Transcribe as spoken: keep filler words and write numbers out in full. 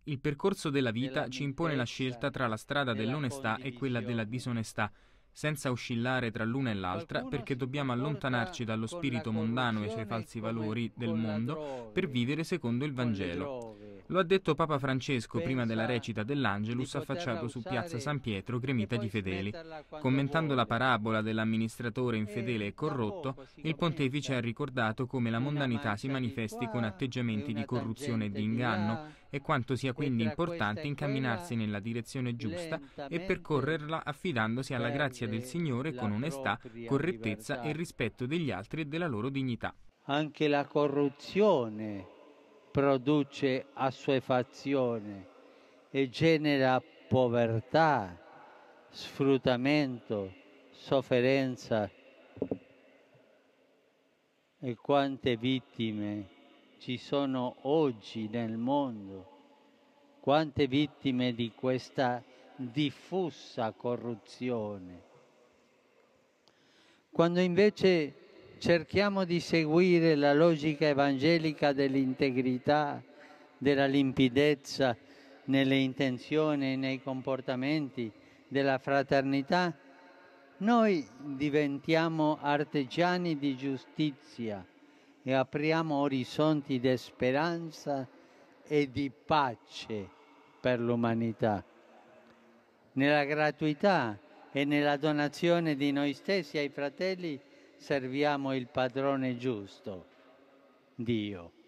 Il percorso della vita ci impone la scelta tra la strada dell'onestà e quella della disonestà, senza oscillare tra l'una e l'altra, perché dobbiamo allontanarci dallo spirito mondano e i suoi falsi valori del mondo per vivere secondo il Vangelo. Lo ha detto Papa Francesco prima della recita dell'Angelus affacciato su Piazza San Pietro, gremita di fedeli. Commentando la parabola dell'amministratore infedele e corrotto, il pontefice ha ricordato come la mondanità si manifesti con atteggiamenti di corruzione e di inganno e quanto sia quindi importante incamminarsi nella direzione giusta e percorrerla affidandosi alla grazia del Signore con onestà, correttezza e rispetto degli altri e della loro dignità. Anche la corruzione produce assuefazione e genera povertà, sfruttamento, sofferenza. E quante vittime ci sono oggi nel mondo, quante vittime di questa diffusa corruzione. Quando invece cerchiamo di seguire la logica evangelica dell'integrità, della limpidezza nelle intenzioni e nei comportamenti, della fraternità, noi diventiamo artigiani di giustizia e apriamo orizzonti di speranza e di pace per l'umanità. Nella gratuità e nella donazione di noi stessi ai fratelli serviamo il padrone giusto, Dio.